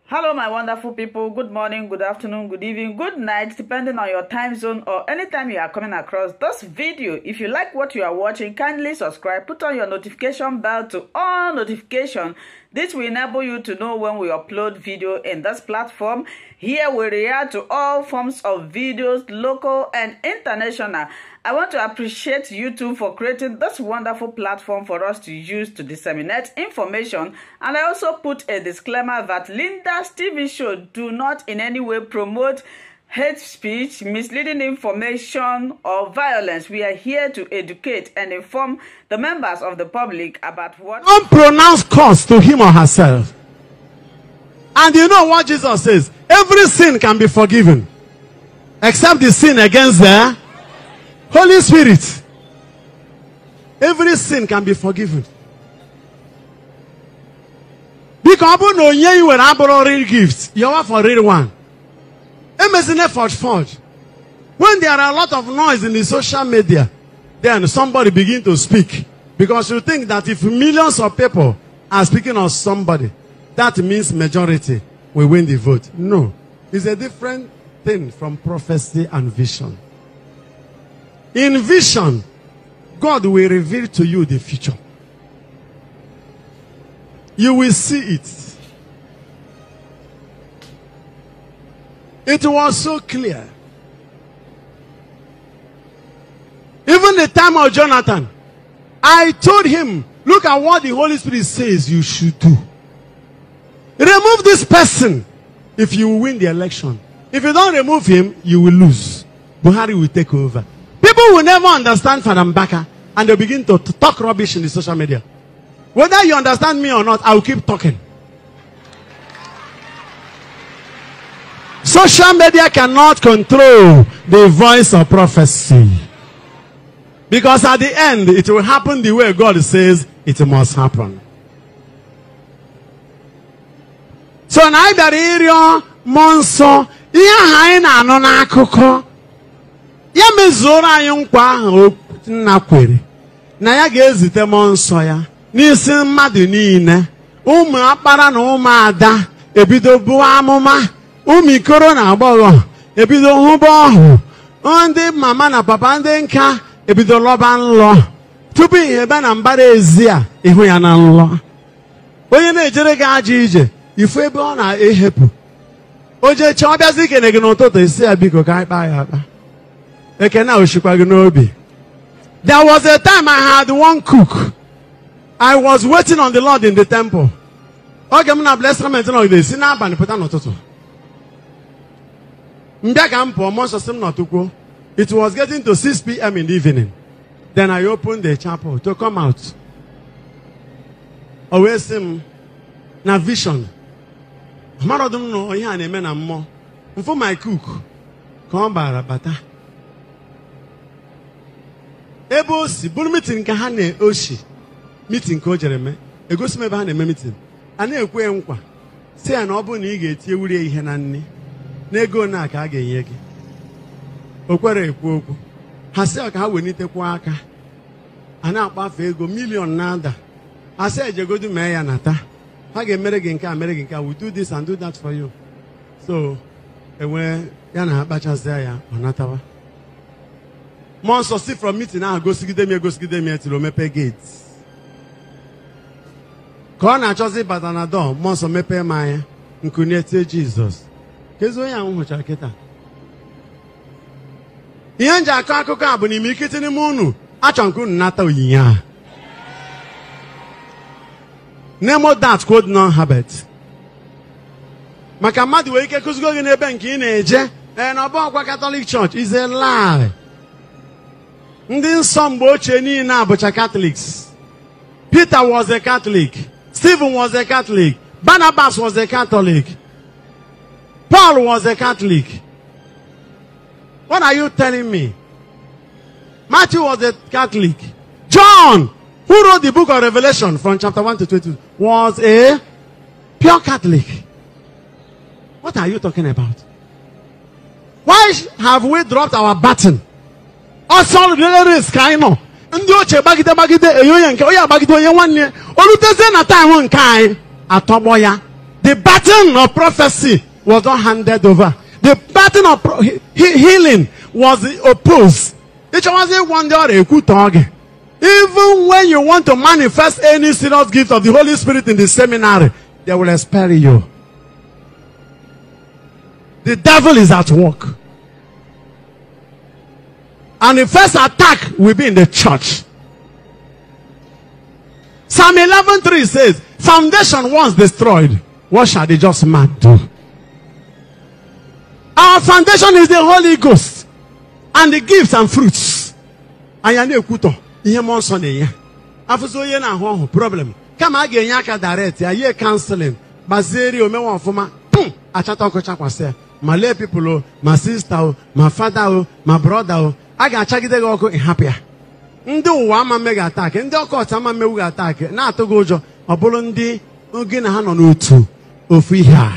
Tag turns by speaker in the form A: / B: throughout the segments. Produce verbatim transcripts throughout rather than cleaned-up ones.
A: Hello, my wonderful people. Good morning, good afternoon, good evening, good night, depending on your time zone or anytime you are coming across this video. If you like what you are watching, kindly subscribe, put on your notification bell to all notification. This will enable you to know when we upload video in this platform. Here we react to all forms of videos, local and international. I want to appreciate YouTube for creating this wonderful platform for us to use to disseminate information. And I also put a disclaimer that Linda's T V show do not in any way promote hate speech, misleading information, or violence. We are here to educate and inform the members of the public about what...
B: Unpronounced curse to him or herself. And you know what Jesus says? Every sin can be forgiven, except the sin against the Holy Spirit. Every sin can be forgiven. Because no you were able real gifts. You are for real one. Amazing effort forge. When there are a lot of noise in the social media, then somebody begin to speak. Because you think that if millions of people are speaking of somebody, that means majority will win the vote. No. It's a different thing from prophecy and vision. In vision, God will reveal to you the future. You will see it. It was so clear. Even the time of Jonathan, I told him, look at what the Holy Spirit says you should do. Remove this person if you win the election. If you don't remove him, you will lose. Buhari will take over. People will never understand Father Mbaka, and they begin to talk rubbish in the social media. Whether you understand me or not, I will keep talking. Social media cannot control the voice of prophecy. Because at the end, it will happen the way God says it must happen. So now that area monso iya haina anona akụkọ ya mezoro anyị nkwa na kwere na ya ga-ezite monso ya n'isi mmadụ niile ụmụ akpara na ụmụ ada ebido bụ amụma ụmụ ikoro na agbọghọ ebido hụba ọhụ ndị mama na papa ndị nka ebido lọba nlọ tupu ihe ebe na mbara ezi a ịhụ ya na nlọ onye na-ejere gị aja ije ifu ebe ọ na-ehepụ oje che ọ bịazi ikene gị n'ụtụtụ isi ya biko ka anyị kpaa ya akpa ekene a oshikwa gị n'obi. There was a time I had one cook. I was waiting on the Lord in the temple. Oge m na blessment nọ dị si n'abalị pụta n'ụtụtụ mbịa ka m pụọ mmụọ nsọ sị m nọtụkwuo. It was getting to six p m in the evening. Then I opened the chapel to come out. O wee sị m na vision amarodum no ihe a na-eme na mmụọ mfụ my cook ka ọ bara bata ebe o si bụrụ meeting ka ha na-oshi meeting ka o jere mee egosi m ebe ha na-eme meeting a na-ekwe nkwa si ya na ọ bụrụ na ị ga-eti ewurie ihe na nne n'ego na ka a ga-enye gị o kwere ekwu okwu ha sị ka ha wenitekwa aka a na-akpafe ego milion na-ada ha sị ejegodu mee ya na taa ha ga-emere gị nke a mere gị nke a we do this and do that for you. So enwe ya na akpachasị ya ọ natawa mmụọ nsọ si from meeting ahụ gosigide m egosigide m etiri o mepe gate ka ọ na-achọzi ịbata na dọọ mmụọ nsọ mepee m anya nkụnye tie Jizọs kezi onye ahụ hụchara kịta. Ihe nji akọ akụkọ a bụ n'ime ikiti n'ime unu achọ nke unu nata onyinye a. Nemo that quote non habit. Maka mmadụ wee ike kụzigo gị n'ebe nke ị na-eje ee na ọbụ ọkwa Catholic Church is a lie. Ndị nsọ mgbe ochie niile abụcha Catholics. Peter was a Catholic. Stephen was a Catholic. Barnabas was a Catholic. Paul was a Catholic. What are you telling me? Matthew was a Catholic. John, who wrote the book of Revelation from chapter one to twenty-two, was a pure Catholic. What are you talking about? Why have we dropped our baton? Also, the risk I know. Ndị ochie bagide bagide eyo ya nke onye agbagide onye nwanne oluteze na time nke anyị atọgbọ ya The baton of prophecy was not handed over. The baton of pro he healing was opposed. Even when you want to manifest any serious gift of the Holy Spirit in the seminary, they will expel you. The devil is at work. And the first attack will be in the church. Psalm eleven three says, foundation once destroyed, what shall the just man do? Our foundation is the Holy Ghost and the gifts and fruits. Ayane kuto, iye monson ye. Afuso ye na ho problem. Kama age nyaka direct, ye counseling. Bazeri o me won foma. Pum, achata ko chakwase. My lay people, my sister, my father, my brother, I got chagide go in happier. Ndo wa ma mega attack, ndo ọkọta ma mewu attack. Na atogo ojo, obolo ndi oge na ha no n'otu ofu ihe a.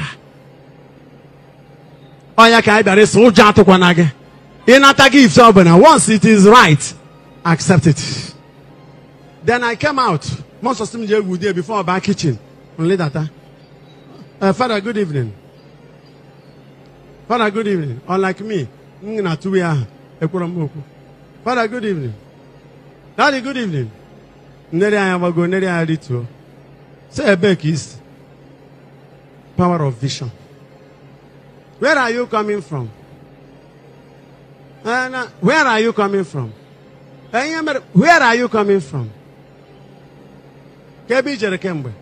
B: Oya ka ibare so ojo atokwa na ge. Inata gift obana, once it is right, accept it. Then I came out. Most of them je would there before back kitchen. Only that. Uh, Father, good evening. Father, good evening. Unlike me, na two ya ekuramoku. Father, good evening. Daddy, good evening. Neri ayabago, neri ayarito. Say a back is power of vision. Where are you coming from? And uh, where are you coming from? Where are you coming from? Kebi jere kembe.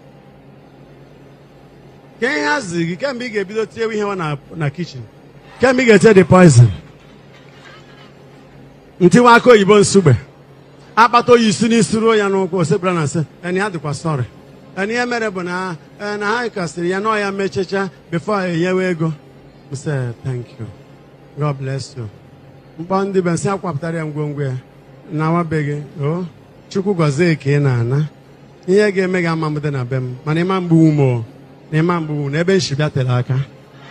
B: Ken hazi, ken bi gebido tie we here na na kitchen. Ken bi get the poison. Nti wa ko yibo nsugbe. Abato yisu ni suro ya no ko sebra na se. Eni adikwa story. Eni emere bu na na ha kasiri ya no ya mechecha before ye we ego. I say thank you. God bless you. Mbandi ben se akwaptare ngwongwe na wa bege. Oh, Chukwu gozie ke na ana. Ihe ga eme ga amamude na bem. Mana ima mgbu umo. Na ima mgbu na ebe nshibia tere aka.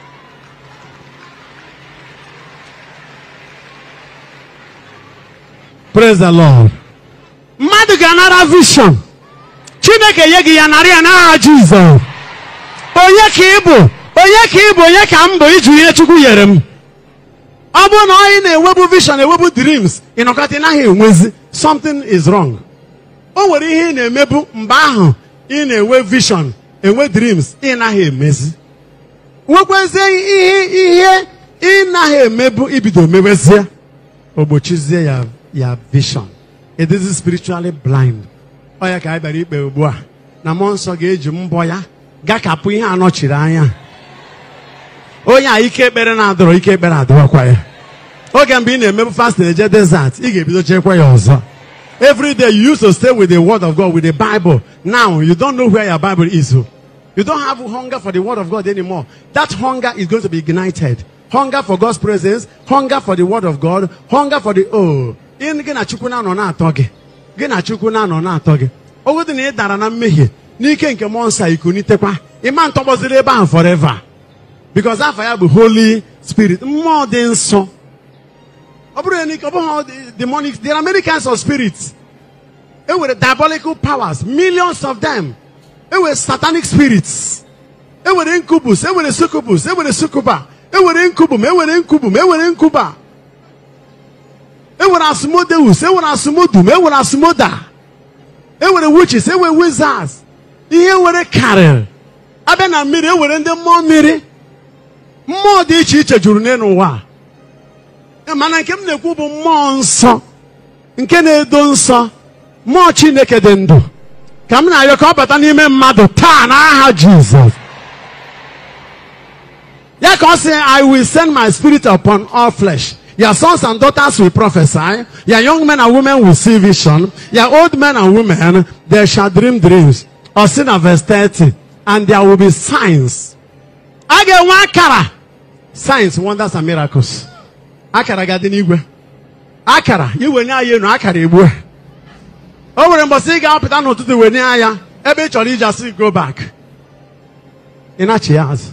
B: Praise the Lord. Mmadụ ga-anara vision. Chineke ye gị ya narị ya n'aha Jizọs. Onye ka ị bụ? Onye ka ị bụ? Onye ka m bụ iju ihe Chukwu nyere m? Ọ bụ na anyị na-ewebu vision, ewebu dreams, ịnọkọta naghị enwezi, something is wrong. O nwere ihe ị na-emebu mgbe ahụ ị na-ewe vision, enwe dreams, ị naghị emezi. Nwekwezie ihe ihe ị naghị emebu ibido mewezie. Ogbochizie ya ya vision. It is spiritually blind. Oya ka anyị bịara ikpe ugbu a na mmụọ nsọ ga-eji mbọ ya gakapụ ihe anọchiri anya. Onye a ike ekpere na-adọrọ ike ekpere adọrọkwa ya. Oge mgbe ị na-emebu fast na-eje desert, ị ga-ebido chekwa ya ọzọ. Every day you used to stay with the word of God, with the Bible. Now you don't know where your Bible is. You don't have hunger for the word of God anymore. That hunger is going to be ignited. Hunger for God's presence, hunger for the word of God, hunger for the oh. In gị na Chukwu na-anọ na-atọ gị. Gị na Chukwu na-anọ na-atọ gị. Ogodu na ị dara na mmehie n'ike nke mmụọ nsọ ikunitekwa. Ịma ntọgbọziri ebe ahụ forever. Because afọ ya bụ Holy Spirit. Mmụọ dị nsọ. Ọ bụrụ na ọ bụghị demonic, there are many kinds of spirits. There were diabolical powers, millions of them. There were satanic spirits. There were incubus, there were succubus, there were succuba. There were incubum, there were incubum, there were incuba. There were asmodeus, there were asmodum, there were asmoda. There were witches, there were wizards. There were carrier. Abena miri, there were in the more miri. More de chicha jurune wa. Mana nke m na-ekwu bụ mmụọ nsọ nke na-edo nsọ, mmụọ Chineke dị ndụ ka m na-arịọ ka ọ bata n'ime mmadụ taa n'aha Jizọs. Ya ka ọ sị, I will send my spirit upon all flesh. Your sons and daughters will prophesy. Your young men and women will see vision. Your old men and women, they shall dream dreams. Or see na verse thirty. And there will be signs. I get one kara. Signs, wonders, and miracles. Akara gadi n'igwe. Akara, iwe nye aya enu, akara egbu. O nwere mbọsị ị ga-apụta n'ụtụtụ iwe nye aya, ebe ị chọrọ ije asị go back. Ị na-achị ya azụ.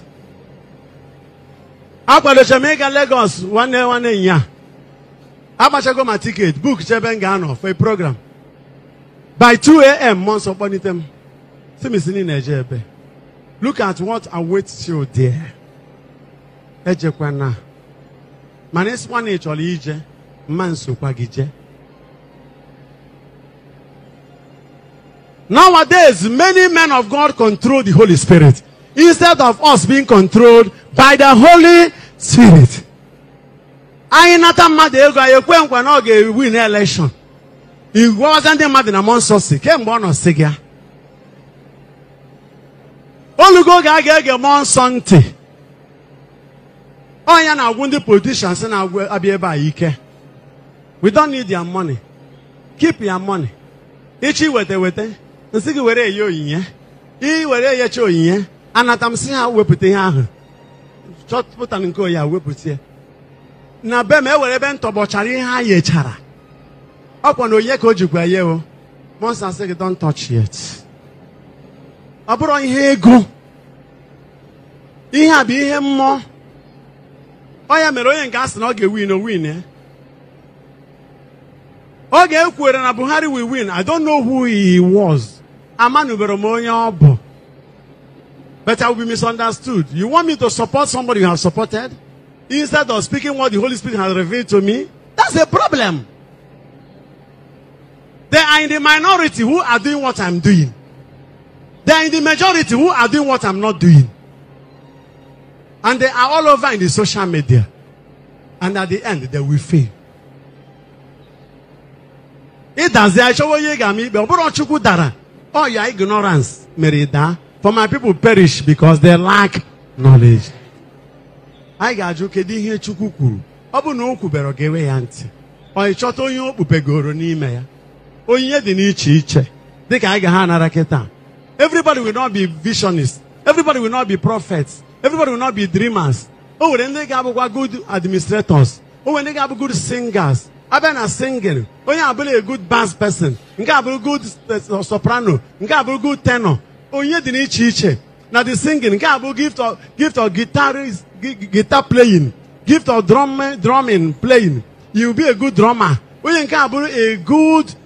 B: Akwadocha m ịga Lagos nwanne nwanne nya. Agbachago ma ticket, book chebe m ga-anọ for a program. By two A M mmụọ nsọ kpọnite m. Sị m isi na eje ebe. Look at what awaits you there. Ejekwana. Manes one ejoli ije. Manso kwagije. Nowadays, many men of God control the Holy Spirit instead of us being controlled by the Holy Spirit. I nata mmadụ ego anyị ekwe nkwa na ọ ga-win election. Igwe ọzọ ndị mmadụ na Monso si kemgbe ọ nọ sị gị. Olugo ga-aga ege Monso ntị. Onye na-agwụ ndị politicians na-agwụ abịa ebe a ike. We don't need your money. Keep your money. Ichi wete wete. Nsị gị were enye onyinye. I were enyecha onyinye. Anata m sị ha wepụta ihe ahụ. Chọpụta nke oyi a wepụta ya. Na be m ewere ebe ntọbọchara ihe ha yechara. Ọkwa na onye ka o jikwa ye o. Monso asị gị don't touch it. Ọ bụrụ ihe ego. Ihe a bụ ihe mmụọ. Ọ ya mere onye nke asị na ọ ga-win o win eh. Ọ ga-ekwere na Buhari will win. I don't know who he was. Amanubere m onye ọ bụ. But I will be misunderstood. You want me to support somebody you have supported? Instead of speaking what the Holy Spirit has revealed to me? That's a problem. They are in the minority who are doing what I'm doing. They are in the majority who are doing what I'm not doing. And they are all over in the social media. And at the end, they will fail. It does the show you gami, but dara. Oh, your ignorance, merida. For my people perish because they lack knowledge. I got you kedi here chukukuru. Obu no kubero gewe yanti. O ichoto yo upegoro ni me ya. Onye di ni iche iche. Dika I ga ha na raketa. Everybody will not be visionists. Everybody will not be prophets. Everybody will not be dreamers. Oh, when they have good administrators. Oh, when they have good singers. I've been a singer. Oh, yeah, I believe a good bass person. You have a good uh, soprano. You have a good tenor. Oh, you didn't teach. Now the singing. You have a gift of gift of guitar, guitar playing, gift of drum drumming playing. You will be a good drummer. Oh, you have a good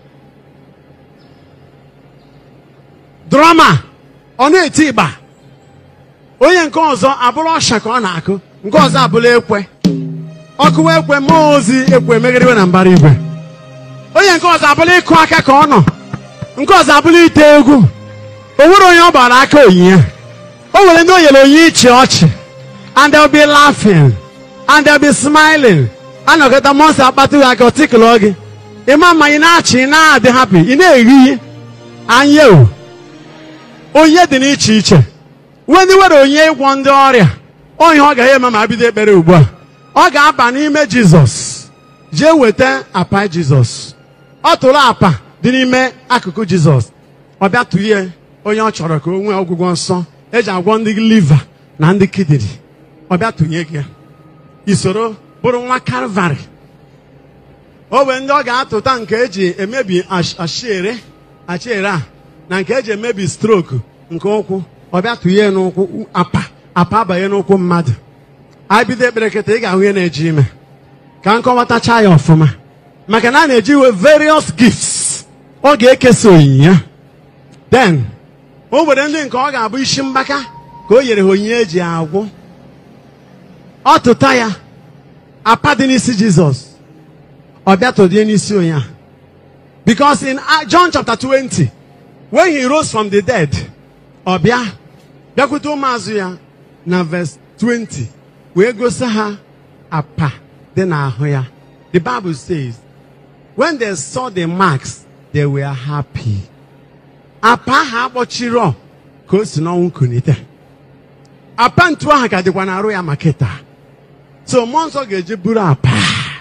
B: drummer. On a tiba. Onye nke ọzọ abụrụ ọsha ka ọ na-akụ nke ọzọ abụrụ ekwe ọkụ ekwe mmụọ ozi ekwe megherewe na mbara igwe onye nke ọzọ abụrụ ịkụ aka ka ọ nọ nke ọzọ abụrụ ite egwu o nwere onye ọ gbara aka onyinye o nwere ndị o nyere onyinye ichi ọchị and they'll be laughing and they'll be smiling anọkọta Monso akpatụ aka ọtịkụlụ gị ịma mma ị na-achị ị na-adị happy ị na-eghi anya o onye dị n'iche iche when you were onye ịgwọ ndị ọrịa onye ọ ga-eme ma bido ekpere ugbu a ọ ga-aba n'ime Jizọs jee weta apa Jizọs ọ tụrụ apa dị n'ime akụkụ Jizọs ọ bịa tụnye onye ọ chọrọ ka o nwee ọgwụgwọ nsọ eji agwọ ndị liver na ndị kidney ọ bịa tụnye gị isoro bụrụ nwa Kalvarị o wee ndị ọ ga-atụta nke eji emebi ashere achere a na nke eji emebi stroke nke ụkwụ ọ bịa tụnye n'ụkwụ apa apa abanye n'ụkwụ mmadụ anyị bido ekpere kịta ị ga-ahụ ihe na-eji ime ka nkọwatacha ya ọfụma maka na a na-eji iwe various gifts ọ ga-ekesa onyinye then o nwere ndị nke ọ ga-abụ isi mgbaka ka o nyere ha onyinye eji agwụ ọ tụta ya apa dị n'isi Jizọs ọ bịa tụdie n'isi onye a because in John chapter twenty when he rose from the dead ọ bịa bịakwute ụmụazụ ya na verse twenty wee gosi ha apa dị n'ahụ ya. The Bible says when they saw the marks they were happy. Apa ha akpọchirọ ka o si n'ọnwụ kunite. Apa ntu ahụ ka dịkwa n'arụ ya maketa. So mmụọ nsọ ga-eje buru apa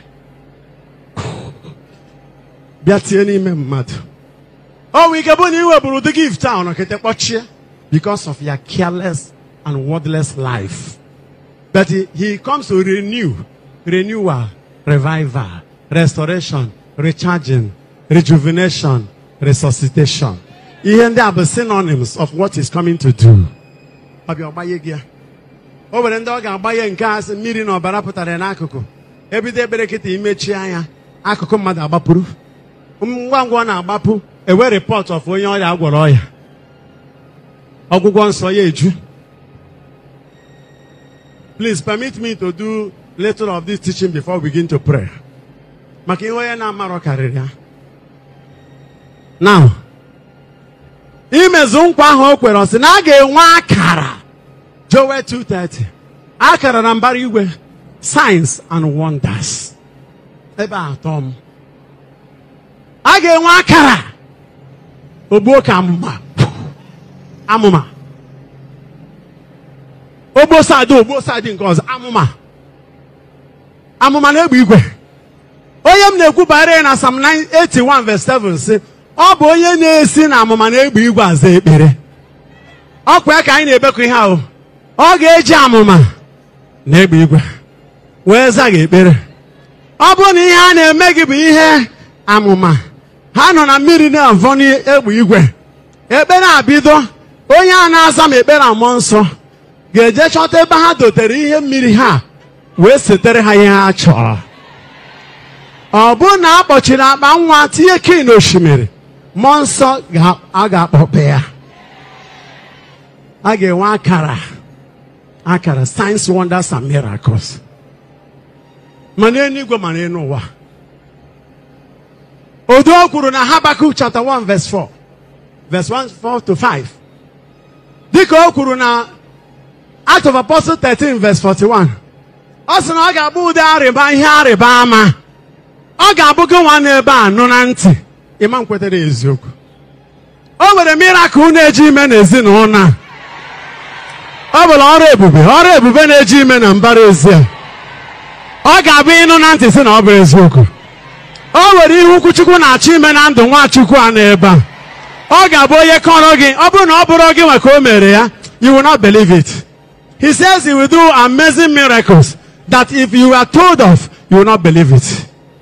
B: bịa tie n'ime mmadụ. O nwere ike bụ na iweburu the gift ahụ nọkete kpọchie because of your careless and wordless life. But he, he comes to renew, renewal, revival, restoration, recharging, rejuvenation, resuscitation. Ihe ndị a bụ synonyms of what he's coming to do. Ọ bịa ọgbanye gị ya. O nwere ndị ọ ga-agbanye nke a sị mmiri na ọbara pụtara n'akụkụ. Ebido ekpere kịta imechi anya akụkụ mmadụ agbapụrụ. Ngwa ngwa ọ na-agbapụ ewe report of onye ọrịa agwọrọ ọya. Ọgwụgwọ nsọ ya eju. Please permit me to do little of this teaching before we begin to pray. Maka ihe onye na-amarọ karịrị ya. Now, imezu nkwa ahụ o kwere ọsị na a ga-enwe akara. Joel two thirty. Akara na mbara igwe. Signs and wonders. Ebe atọ m. A ga-enwe akara. Ogbuo ka amụma. Amụma. Ogbo sadị ogbo sadị nke ọzọ. Amụma. Amụma na-egbe igwe. Onye m na-ekwu banyere na Psalm eighty-one verse seven sị, ọ bụ onye na-esi na amụma na-egbe igwe aza ekpere. Ọ kwa ka anyị na-ebekọ ihe ahụ. Ọ ga-eji amụma na-egbe igwe wee za gị ekpere. Ọ bụ na ihe a na-eme gị bụ ihe amụma. Ha nọ na mmiri na-avọ n'egbe igwe. Ekpere abido, onye a na-aza m ekpere mmụọ nsọ ga-eje chọta ebe ha dotere ihe mmiri ha wee setere ha ihe ha chọrọ. Ọ bụ na akpọchiri akpa nwa tinye kii n'osimiri, mmụọ nsọ a ga-akpọpe ya. A ga-enwe akara. Akara, signs, wonders, and miracles. Mana enigwe mana enu ụwa. Odo kwuru na Habakkuk chapter one verse four. Verse one, four to five. Dịka o kwuru na Acts of Apostles thirteen verse forty-one. Ọ sị na ọ ga-abụ ụdị arịba ihe arịba ama. Ọ ga-abụ gị nwa n'ebe a nụ na ntị. Ịma nkwetere eziokwu. O nwere miracle na-eji ime n'ezinụlọ a. Ọ bụla ọrụ ebube, ọrụ ebube na-eji ime na mbara ezi a. Ọ ga-abụ ịnụ na ntị sị na ọ bụ eziokwu. O nwere ihe ukwu Chukwu na-achọ ime na ndụ Nwachukwu a n'ebe a. Ọ ga-abụ onye kọrọ gị, ọ bụrụ na ọ bụrụ gị nwe ka o mere ya, you will not believe it. He says he will do amazing miracles that if you are told of, you will not believe it.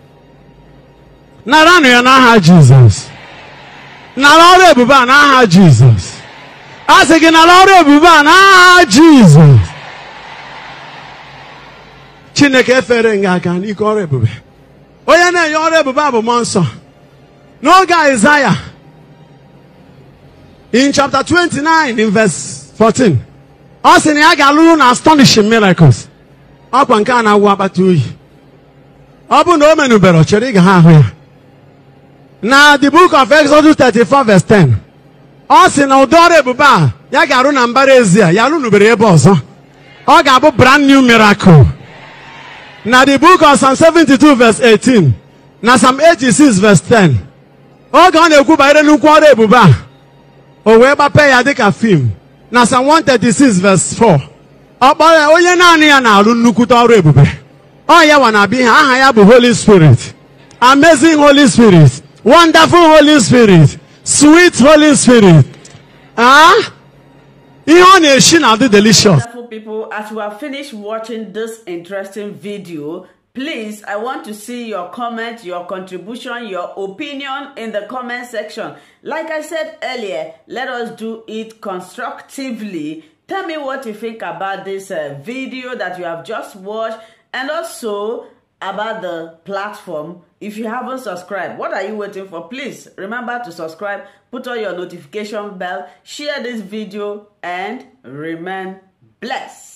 B: Naranụ ya n'aha Jizọs. Nara ọrụ ebube a n'aha Jizọs. A sị gị nara ọrụ ebube a n'aha Jizọs. Chineke efere nga aka n'ike ọrụ ebube. Onye na-enye ọrụ ebube a bụ mmụọ nsọ. N'oge Aịzaya, in chapter twenty-nine in verse fourteen, ọ sị na ya ga-alụrụ na astonishing miracles. Ọkwa nke a na-agwụ akpata oyi. Ọ bụ na o menubere, chere ị ga ha ahụ ya. Na the book of Exodus thirty-four verse ten, ọ sị na ụdị ọrụ ebube a ya ga-arụ na mbara ezi a, ya alụnubere ebe ọzọ. Ọ ga-abụ brand new miracle. Na the book of Psalm seventy-two verse eighteen, na Psalm eighty-six verse ten, oge ọ na-ekwu banyere nnukwu ọrụ ebube a, o wee gbape ya dịka fim. Na Psalm one thirty-six verse four, ọ kpọrọ ya onye naanị ya na-alụ nnukwute ọrụ ebube. Ọ ya wa na-abịa ihe, aha ya bụ Holy Spirit. Amazing Holy Spirit. Wonderful Holy Spirit. Sweet Holy Spirit. Ah? Ihe ọ na-eshi na dị delicious.
A: Wonderful people, as you have finished watching this interesting video, please, I want to see your comment, your contribution, your opinion in the comment section. Like I said earlier, let us do it constructively. Tell me what you think about this uh, video that you have just watched, and also about the platform. If you haven't subscribed, what are you waiting for? Please remember to subscribe, put on your notification bell, share this video, and remain blessed.